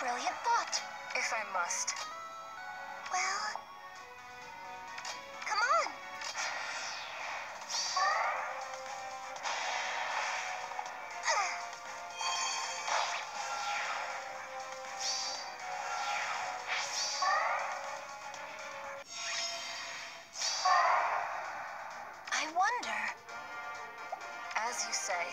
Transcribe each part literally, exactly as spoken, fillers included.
brilliant thought. If I must. Well, come on. I wonder. As you say.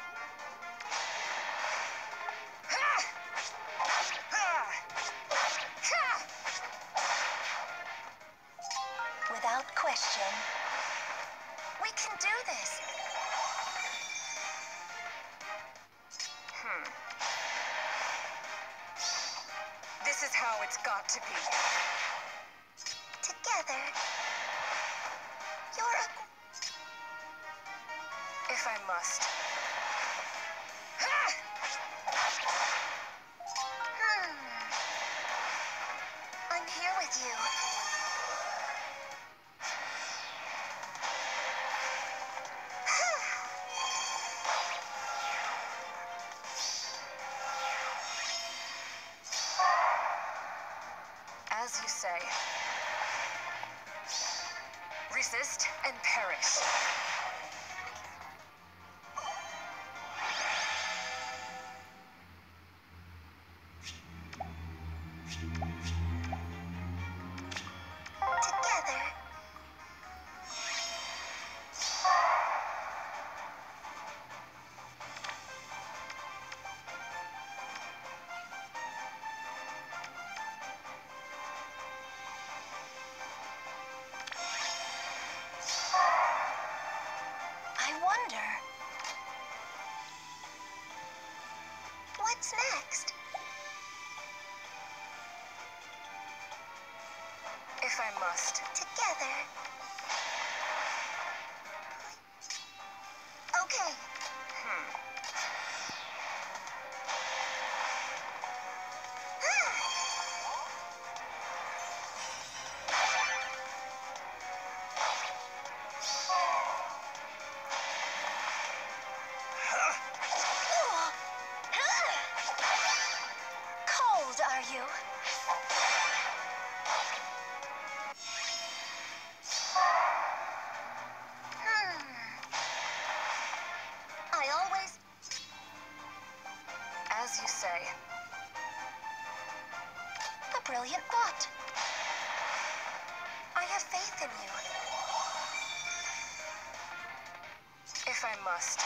Without question. We can do this. Hmm. This is how it's got to be. Together. You're a... If I must. Hmm. I'm here with you. As you say. Resist and perish. Together. I wonder. What's next? If I must. Together. Okay. Hmm. Cold, are you? Hmm. I always... As you say. A brilliant thought. I have faith in you. If I must.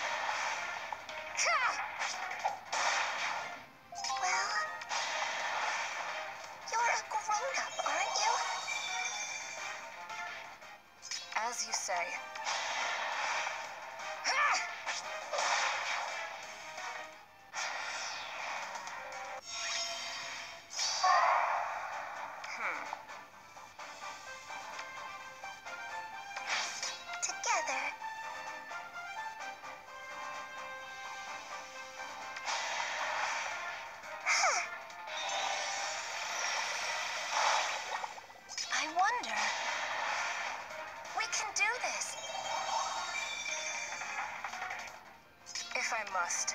Well, you're a grown-up, aren't you? As you say. Hmm. Together. I wonder. We can do this. If I must.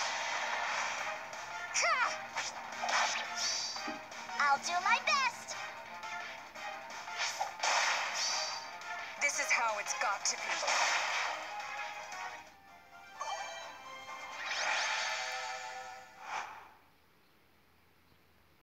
I'll do my best. This is how it's got to be.